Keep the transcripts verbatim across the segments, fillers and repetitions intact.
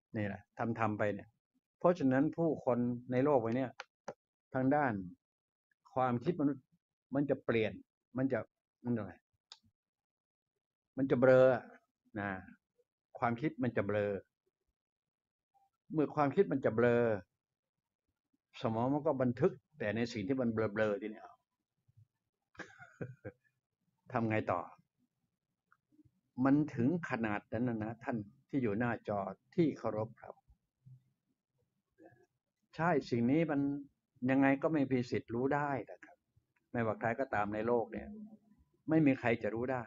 นี่แหละทำทำไปเนี่ยเพราะฉะนั้นผู้คนในโลกใบนี้ทางด้านความคิดมนุษย์มันจะเปลี่ยนมันจะมันอะไรมันจะเบลอนะความคิดมันจะเบลอเมื่อความคิดมันจะเบลอสมองมันก็บันทึกแต่ในสิ่งที่มันเบลอๆทีนี้ทำไงต่อมันถึงขนาดนั้นนะนะท่านที่อยู่หน้าจอที่เคารพครับใช่สิ่งนี้มันยังไงก็ไม่มีสิทธิ์รู้ได้นะครับไม่ว่าใครก็ตามในโลกเนี่ยไม่มีใครจะรู้ได้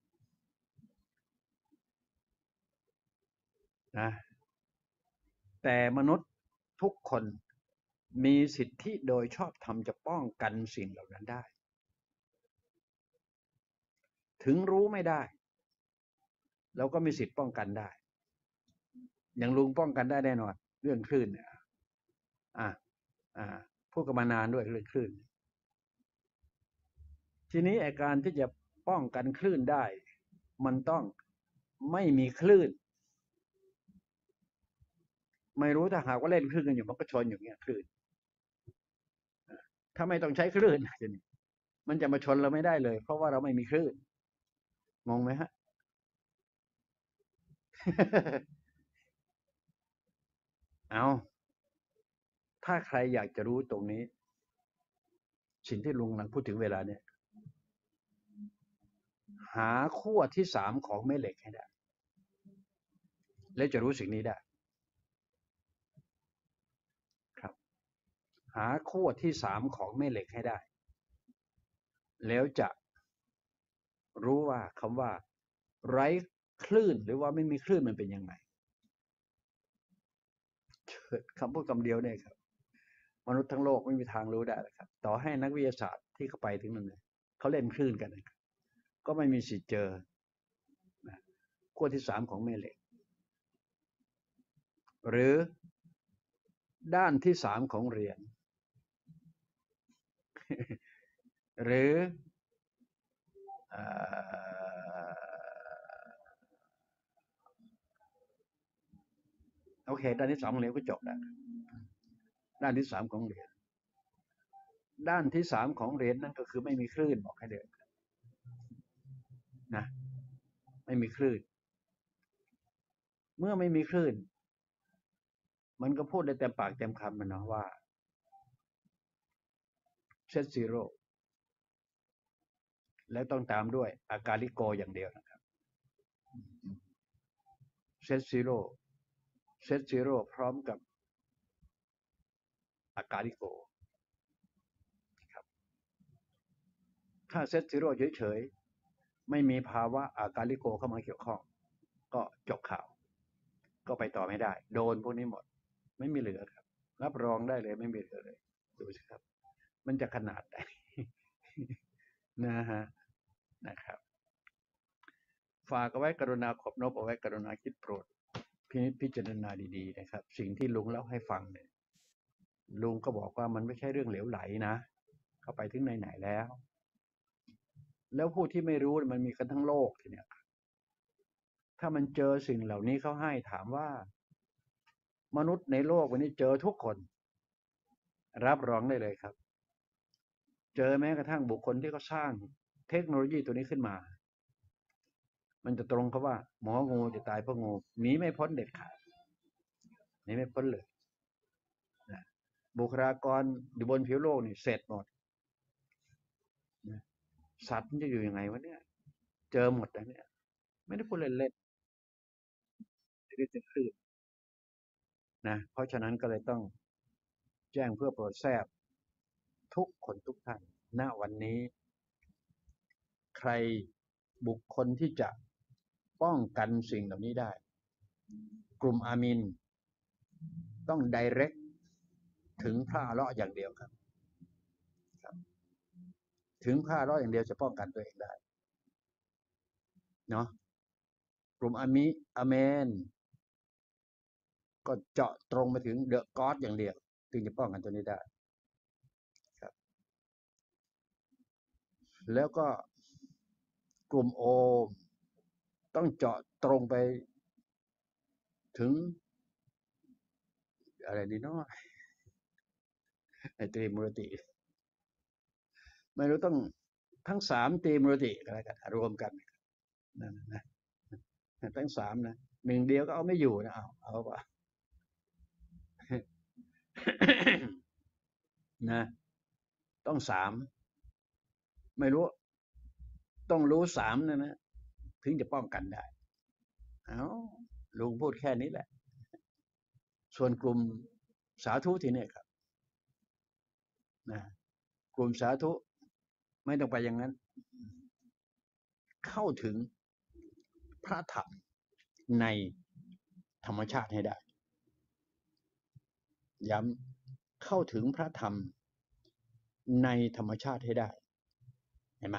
นะแต่มนุษย์ทุกคนมีสิทธิโดยชอบธรรมจะป้องกันสิ่งเหล่านั้นได้ถึงรู้ไม่ได้เราก็มีสิทธิ์ป้องกันได้อย่างลุงป้องกันได้แน่นอนเรื่องคลื่นเนี่ยอ่าอ่าพูดกันมานานด้วยเรื่องคลื่นทีนี้อาการที่จะป้องกันคลื่นได้มันต้องไม่มีคลื่นไม่รู้ถ้าหากว่าเล่นคลื่นกันอยู่มันก็ชนอย่างเงี้ยคลื่นถ้าไม่ต้องใช้คลื่นมันจะมาชนเราไม่ได้เลยเพราะว่าเราไม่มีคลื่นงงไหมฮะ เอาถ้าใครอยากจะรู้ตรงนี้สิ่งที่ลุงกำลังพูดถึงเวลาเนี่ยหาขั้วที่สามของแม่เหล็กให้ได้แล้วจะรู้สิ่งนี้ได้ครับหาขั้วที่สามของแม่เหล็กให้ได้แล้วจะรู้ว่าคำว่าไร้คลื่นหรือว่าไม่มีคลื่นมันเป็นยังไงคำพูดคำเดียวเนี่ยครับมนุษย์ทั้งโลกไม่มีทางรู้ได้ครับต่อให้นักวิทยาศาสตร์ที่เขาไปถึงนั่นเลยเขาเล่นคลื่นกันนะครับก็ไม่มีสิทธิ์เจอขั้วที่สามของแม่เหล็กหรือด้านที่สามของเหรียญหรือโอเคด้านที่สามของเหรียญก็จบแล้วด้านที่สามของเหรียญด้านที่สามของเหรียญนั่นก็คือไม่มีคลื่นบอกให้เดินนะไม่มีคลื่นเมื่อไม่มีคลื่นมันก็พูดได้เต็มปากเต็มคำมันนะว่าเซตซีโร่แล้วต้องตามด้วยอากาลิโกอย่างเดียวนะครับเซตซีโร่เซตซีโร่พร้อมกับอากาลิโกครับถ้าเซตซีโร่เฉยๆไม่มีภาวะอากาลิโกเข้ามาเกี่ยวข้องก็จบข่าวก็ไปต่อไม่ได้โดนพวกนี้หมดไม่มีเหลือครับรับรองได้เลยไม่มีเหลือเลยดูสิครับมันจะขนาดไหนนะฮะนะครับฝากเอาไว้กรุณาขอบนบเอาไว้กรุณาคิดโปรดพินิจพิจารณาดีๆนะครับสิ่งที่ลุงเล่าให้ฟังเนี่ยลุงก็บอกว่ามันไม่ใช่เรื่องเหลวไหลนะเข้าไปถึงไหนๆแล้วแล้วผู้ที่ไม่รู้มันมีกันทั้งโลกทีเนี้ยถ้ามันเจอสิ่งเหล่านี้เขาให้ถามว่ามนุษย์ในโลกวันนี้เจอทุกคนรับรองได้เลยครับเจอแม้กระทั่งบุคคลที่เขาสร้างเทคโนโลยีตัวนี้ขึ้นมามันจะตรงกับว่าหมองูจะตายเพราะงูหนีไม่พ้นเด็ดขาดหนีไม่พ้นเลยนะบุคลากรอยู่บนผิวโลกนี่เสร็จหมดนะสัตว์มันจะอยู่ยังไงวะเนี่ยเจอหมดแล้วเนี่ยไม่ได้พูดเล่นๆไม่ได้จะคืบนะเพราะฉะนั้นก็เลยต้องแจ้งเพื่อโปรดแทรกทุกคนทุกท่านณวันนี้ใครบุคคลที่จะป้องกันสิ่งเหล่านี้ได้กลุ่มอามินต้อง direct ถึงพระอเลาะห์อย่างเดียวครับถึงพระอเลาะห์อย่างเดียวจะป้องกันตัวเองได้เนาะกลุ่มอามิอาเมนก็เจาะตรงไปถึงเดอะก็อดอย่างเดียวถึงจะป้องกันตัวนี้ได้ครับแล้วก็กลุ่มโอมต้องเจาะตรงไปถึงอะไรดีเนาะไอ้ตรีมูรติไม่รู้ต้องทั้งสามตรีมูรติอะไรกันรวมกันนั่นนะทั้งสามนะหนึ่งเดียวก็เอาไม่อยู่นะเอาเอาป่ะนะต้องสามไม่รู้ต้องรู้สามนะนะถึงจะป้องกันได้เอาลุงพูดแค่นี้แหละส่วนกลุ่มสาธุที่นี่ครับนะกลุ่มสาธุไม่ต้องไปอย่างนั้นเข้าถึงพระธรรมในธรรมชาติให้ได้ย้ำเข้าถึงพระธรรมในธรรมชาติให้ได้เห็นไหม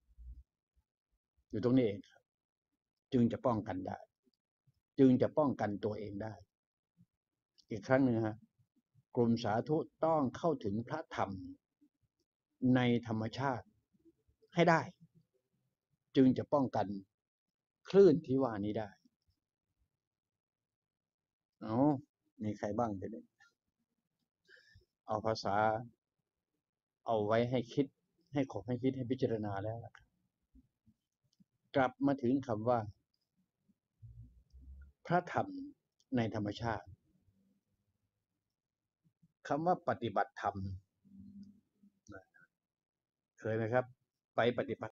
อยู่ตรงนี้เองครับจึงจะป้องกันได้จึงจะป้องกันตัวเองได้อีกครั้งหนึ่งฮะกลุ่มสาธุต้องเข้าถึงพระธรรมในธรรมชาติให้ได้จึงจะป้องกันคลื่นที่ว่านี้ได้เอามีใครบ้างเดี๋ยวนี้เอาภาษาเอาไว้ให้คิดให้ขบให้คิดให้พิจารณาแล้วนะครับกลับมาถึงคำว่าพระธรรมในธรรมชาติคำว่าปฏิบัติธรรมเคยไหมครับไปปฏิบัติ